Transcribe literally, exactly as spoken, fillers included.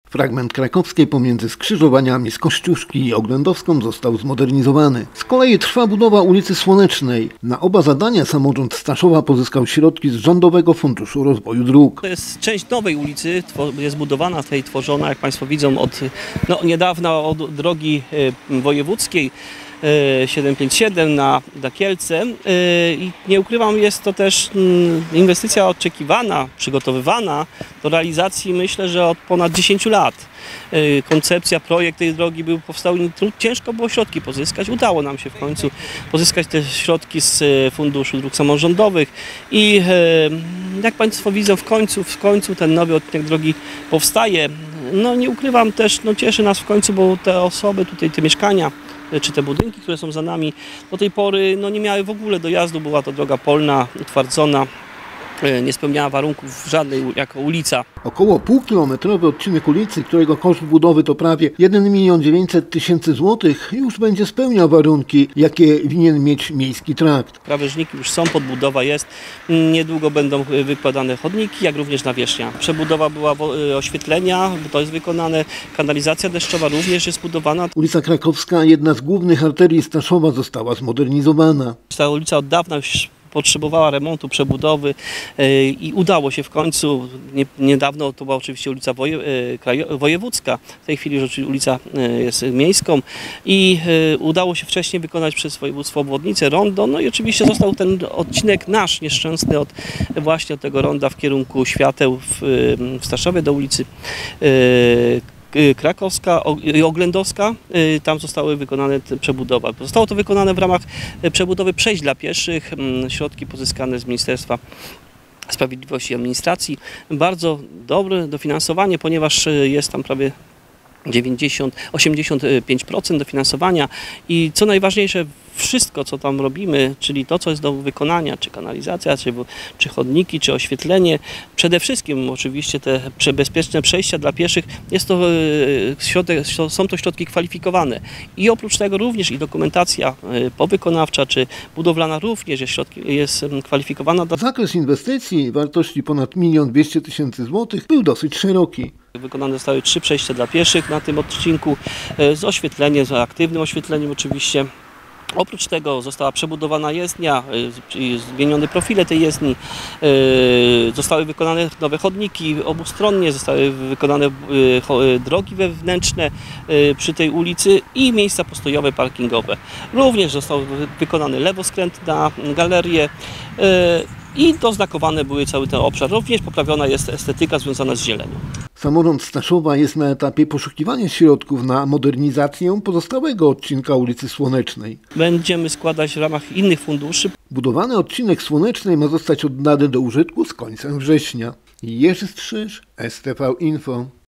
Fragment krakowskiej pomiędzy skrzyżowaniami z Kościuszki i Oględowską został zmodernizowany. Z kolei trwa budowa ulicy Słonecznej. Na oba zadania samorząd Staszowa pozyskał środki z Rządowego Funduszu Rozwoju Dróg. To jest część nowej ulicy, jest budowana, tej tworzona, jak Państwo widzą, od no, niedawna od drogi wojewódzkiej siedemset pięćdziesiąt siedem na, na Kielce i nie ukrywam, jest to też inwestycja oczekiwana, przygotowywana do realizacji, myślę, że od ponad dziesięciu lat. Koncepcja, projekt tej drogi był powstał, ciężko było środki pozyskać, udało nam się w końcu pozyskać te środki z Funduszu Dróg Samorządowych i jak Państwo widzą, w końcu, w końcu ten nowy odcinek drogi powstaje. No nie ukrywam też, no cieszy nas w końcu, bo te osoby tutaj, te mieszkania, czy te budynki, które są za nami, do tej pory no, nie miały w ogóle dojazdu, była to droga polna, utwardzona, nie spełniała warunków żadnej jako ulica. Około półkilometrowy odcinek ulicy, którego koszt budowy to prawie jeden milion dziewięćset tysięcy złotych, już będzie spełniał warunki, jakie winien mieć miejski trakt. Krawężniki już są, podbudowa jest, niedługo będą wykładane chodniki, jak również nawierzchnia. Przebudowa była oświetlenia, to jest wykonane, kanalizacja deszczowa również jest budowana. Ulica Krakowska, jedna z głównych arterii Staszowa, została zmodernizowana. Ta ulica od dawna już potrzebowała remontu, przebudowy i udało się w końcu. Niedawno to była oczywiście ulica woje, wojewódzka, w tej chwili już ulica jest miejską i udało się wcześniej wykonać przez województwo obwodnicę, rondo, no i oczywiście został ten odcinek nasz nieszczęsny od właśnie od tego ronda w kierunku Świateł w, w Staszowie do ulicy Krakowska i Oględowska, tam zostały wykonane przebudowa. Zostało to wykonane w ramach przebudowy przejść dla pieszych, środki pozyskane z Ministerstwa Sprawiedliwości i Administracji. Bardzo dobre dofinansowanie, ponieważ jest tam prawie dziewięćdziesiąt do osiemdziesięciu pięciu procent dofinansowania i co najważniejsze, wszystko co tam robimy, czyli to co jest do wykonania, czy kanalizacja, czy, czy chodniki, czy oświetlenie, przede wszystkim oczywiście te bezpieczne przejścia dla pieszych, jest to, środek, są to środki kwalifikowane i oprócz tego również i dokumentacja powykonawcza, czy budowlana również jest, środki, jest kwalifikowana. Zakres inwestycji wartości ponad milion dwieście tysięcy złotych był dosyć szeroki. Wykonane zostały trzy przejścia dla pieszych na tym odcinku z oświetleniem, z aktywnym oświetleniem oczywiście. Oprócz tego została przebudowana jezdnia, zmienione profile tej jezdni, zostały wykonane nowe chodniki obustronnie, zostały wykonane drogi wewnętrzne przy tej ulicy i miejsca postojowe, parkingowe. Również został wykonany lewoskręt na galerię i doznakowane były cały ten obszar. Również poprawiona jest estetyka związana z zielenią. Samorząd Staszowa jest na etapie poszukiwania środków na modernizację pozostałego odcinka ulicy Słonecznej. Będziemy składać w ramach innych funduszy. Budowany odcinek Słonecznej ma zostać oddany do użytku z końcem września. Jerzy Strzyż, S T V Info.